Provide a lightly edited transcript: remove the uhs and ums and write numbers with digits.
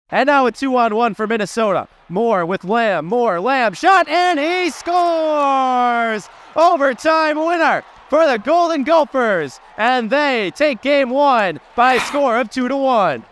And now a 2-on-1 for Minnesota. Moore with Lamb. Lamb shot, and he scores! Overtime winner for the Golden Gophers. And they take game one by a score of 2-1.